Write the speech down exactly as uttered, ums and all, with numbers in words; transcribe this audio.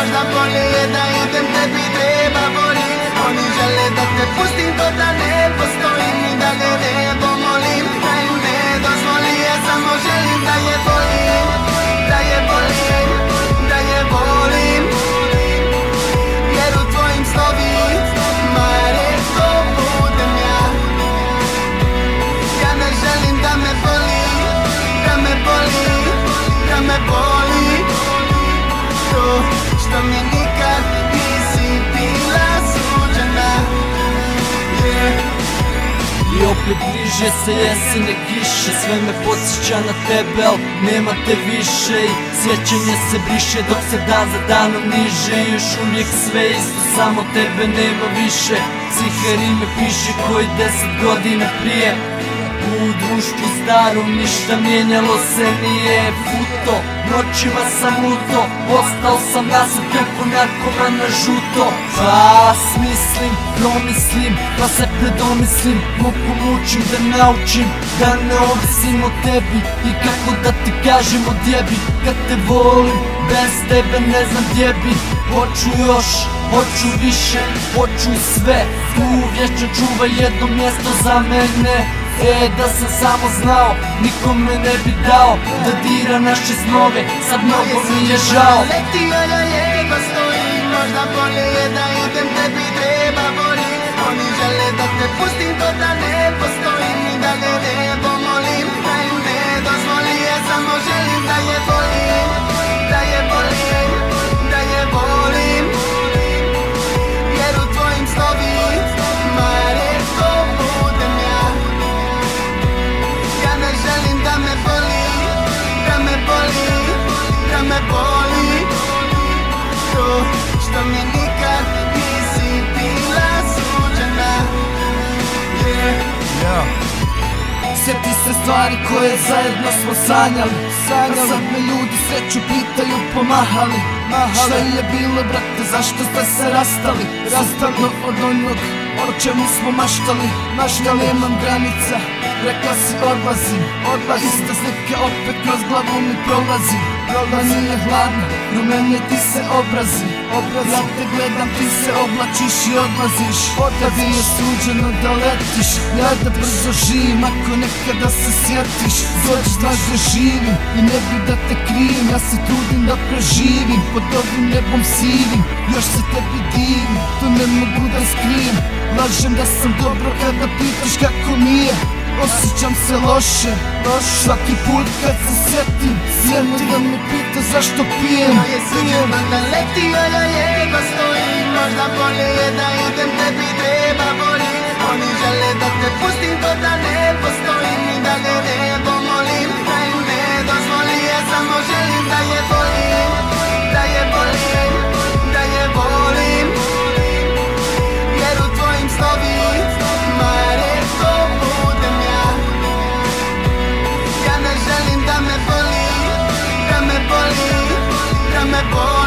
možda bolje je da idem, tebi treba boli. Oni žele da te pustim, to da ne postojim i dalje nebo molim. Da im ne dozvoli, ja samo želim da je volim, da je volim, da je volim. Jer u tvojim slovima retko budem ja. Ja ne želim da me boli, da me boli, da me boli. To što mi nikad nisi bila suđena, yeah. I opet bliže se jesene kiše, sve me podsjeća na tebe, al nema te više. I sjećanje se briše dok se dan za danom niže. I još uvijek sve isto, samo tebe nema više. Cihari me piše koji deset godina prije. U društvu starom ništa mijenjalo se nije. Futo, noćima sam luto, ostao sam nazad kako narkoman na žuto. Pa smislim, promislim, pa se predomislim. Muku mučim da naučim, da ne ovisim o tebi. I kako da ti kažem odjebi, kad te volim, bez tebe ne znam gdje bi. Hoću još, hoću više, hoću sve. Tu vječno čuva jedno mjesto za mene. E, da sam samo znao, nikome ne bi dao da dira naše snove, sad mnogo mi je žao. Letio ja jedva stojim, možda bolje je da idem, tebi treba boli. Oni žele da te pustim, to da ne postojim i dalje nebo molim. Da im ne dozvoli, ja samo želim da je volim, da je volim, da je volim. Jer u tvojim slovima retko budem ja. Ja ne želim da me boli, da me boli, da me boli. To što mi nikad nisi bila suđena, yeah. Yeah. Sjeti se stvari koje zajedno smo sanjali, sanjali. A sad me ljudi sreću pitaju pomahali, mahali. Šta je bilo brate, zašto ste se rastali? Rastali od onog o čemu smo maštali. Mašta nemam granica, rekla si odlazim, odlazim. Ista slika opet kroz glavu mi prolazi. Prolazi nije hladna, rumene ti se obrazi, obrazi. Ja te gledam, ti se oblačiš i odlaziš. Tebi je suđeno da letiš, ja da brzo živim. Ako nekada se sjetiš, dođi znaš da živim. I ne bi da te krivim, ja se trudim da preživim. Pod ovim nebom sivim, još se tebi divim. To ne mogu da skrijem, lažem da sam dobro kada pitaš kako mi je. Osjećam se loše, loše. Svaki put kad se sjetim, sjenu da me pita zašto pijem. Moje suđeno da letio ja jedva stojim, možda bolje je da idem, tebi treba boli. Oni žele da te pustim, to da ne postojim i dalje nebo molim. Da im ne dozvoli, ja samo želim da je volim, da je volim, da je volim. Jer u tvojim slovima retko budem ja. Ja ne želim da me boli, da me boli, da me boli.